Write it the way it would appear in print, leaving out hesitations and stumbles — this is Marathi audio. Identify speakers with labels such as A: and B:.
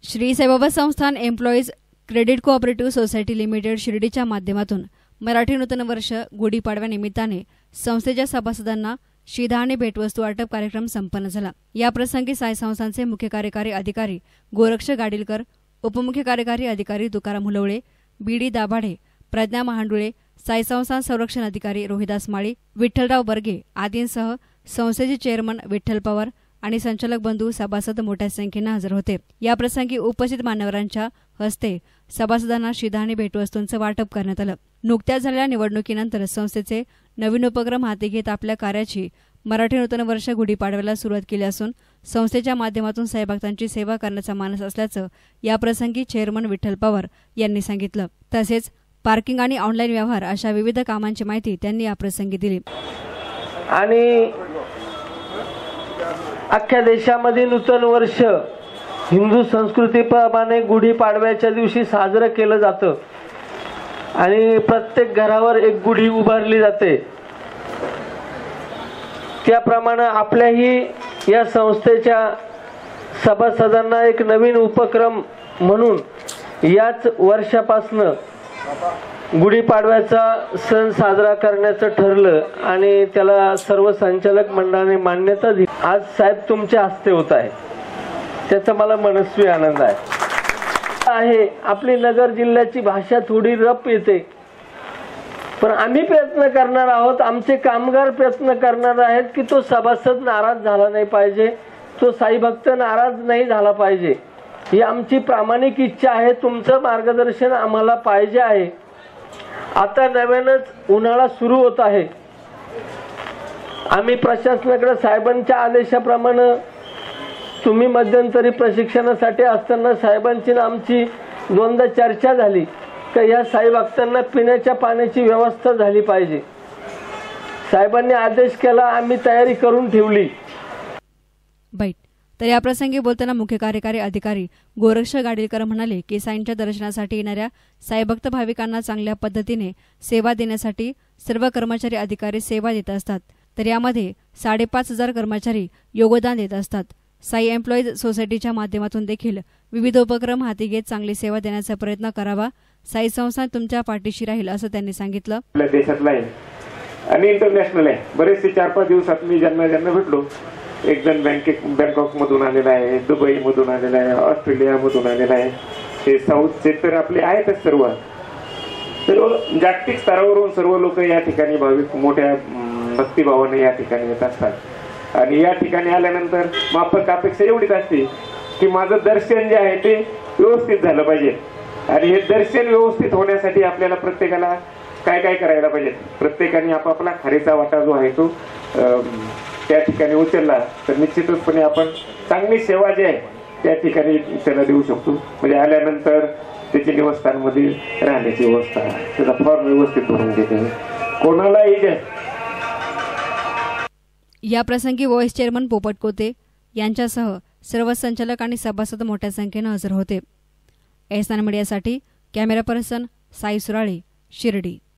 A: Shri Saibaba Sansthan employees credit cooperative society limited शिर्डीच्या माध्यमातून मराठी नूतन वर्ष गुढीपाडव्यानिमित्ताने संस्थेच्या सभासदांना शिधा आणि भेटवस्तू वाटप कार्यक्रम संपन्न झाला। याप्रसंगी साई संस्थानचे मुख्य कार्यकारी अधिकारी गोरक्ष गाडीलकर, उपमुख्य कार्यकारी अधिकारी तुकाराम हुलवळे, बीडी दाभाडे, प्रज्ञा महांडुळे, साई संस्थान संरक्षण अधिकारी रोहिदास माळी, विठ्ठलराव बर्गे आदींसह संस्थेचे चेअरमन विठ्ठल पवार आणि संचालक बंधू सभासद मोठ्या संख्येने हजर होते। याप्रसंगी उपस्थित मान्यवरांच्या हस्ते सभासदांना शिधा आणि भेटवस्तूंचं वाटप करण्यात आलं। नुकत्याच झालेल्या निवडणुकीनंतर संस्थेचे नवीन उपक्रम हाती घेत आपल्या कार्याची मराठी नूतन वर्ष गुढीपाडव्याला सुरुवात केली असून संस्थेच्या माध्यमातून साईभक्तांची सेवा करण्याचा मानस असल्याचं याप्रसंगी चेअरमन विठ्ठल पवार यांनी सांगितलं। तसेच पार्किंग आणि ऑनलाईन व्यवहार अशा विविध कामांची माहिती त्यांनी याप्रसंगी दिली।
B: आणि अख्ख्या देशामध्ये नूतन वर्ष हिंदू संस्कृतीप्रमाणे गुढीपाडव्याच्या दिवशी साजरं केलं जातं आणि प्रत्येक घरावर एक गुढी उभारली जाते। त्याप्रमाणे आपल्याही या संस्थेच्या सभासदांना एक नवीन उपक्रम म्हणून याच वर्षापासून गुढीपाडव्याचा सण साजरा करण्याचं ठरलं आणि त्याला सर्व संचालक मंडळाने मान्यता दिली। आज साहेब तुमच्या हस्ते होत आहे, त्याचा मला मनस्वी आनंद आहे। आपली नगर जिल्ह्याची भाषा थोडी रफ येते, पण आम्ही प्रयत्न करणार आहोत, आमचे कामगार प्रयत्न करणार आहेत की तो सभासद नाराज झाला नाही पाहिजे, तो साई भक्त नाराज नाही झाला पाहिजे, ही आमची प्रामाणिक इच्छा आहे। तुमचं मार्गदर्शन आम्हाला पाहिजे आहे। आता नव्यानच उन्हाळा सुरू होत आहे। आम्ही प्रशासनाकडे साहेबांच्या आदेशाप्रमाणे तुम्ही मध्यंतरी प्रशिक्षणासाठी असताना साहेबांची आमची दोनदा चर्चा झाली की या साई भक्तांना पिण्याच्या पाण्याची व्यवस्था झाली पाहिजे। साहेबांनी आदेश केला, आम्ही तयारी करून ठेवली।
A: तर याप्रसंगी बोलताना मुख्य कार्यकारी अधिकारी गोरक्ष गाडीलकर म्हणाले की साईंच्या दर्शनासाठी येणाऱ्या साईभक्त भाविकांना चांगल्या पद्धतीने सेवा देण्यासाठी सर्व कर्मचारी अधिकारी सेवा देत असतात, तर यामध्ये 5,500 कर्मचारी योगदान देत असतात। साई एम्प्लॉईज सोसायटीच्या माध्यमातून देखील विविध उपक्रम हाती घेत चांगली सेवा देण्याचा प्रयत्न करावा। साई संस्थान तुमच्या पाठीशी राहील असं त्यांनी सांगितलं।
C: आपल्या देशातला आहे आणि इंटरनॅशनल आहे। बरेचसे 4-5 दिवसात मी ज्यांना भेटलो, एक जण बँकॉक मधून आलेला आहे, दुबई मधून आलेला आहे, ऑस्ट्रेलिया मधून आलेला आहे, हे साऊथचे तर आपले आहेतच। सर्व जागतिक स्तरावरून सर्व लोक या ठिकाणी भाविक मोठ्या भक्तिभावाने या ठिकाणी येत असतात आणि या ठिकाणी आल्यानंतर माफक अपेक्षा एवढीच असते की माझं दर्शन जे आहे ते व्यवस्थित झालं पाहिजे आणि हे दर्शन व्यवस्थित होण्यासाठी आपल्याला प्रत्येकाला काय काय करायला पाहिजे। प्रत्येकाने आपापला खारीचा वाटा जो आहे तो त्या ठिकाणी उचलला तर निश्चितपणे आपण चांगली सेवा जी आहे त्या ठिकाणी त्याला देऊ शकतो। म्हणजे आल्यानंतर त्याच्या निवासस्थानमध्ये राहण्याची व्यवस्था, त्याचा फॉर्म व्यवस्थित भरून देते कोणालाही।
A: या प्रसंगी व्हाईस चेअरमन पोपट कोते यांच्यासह सर्व संचालक आणि सभासद मोठ्या संख्येने हजर होते। एसएन मीडियासाठी कॅमेरा पर्सन साई सुराळे, शिर्डी।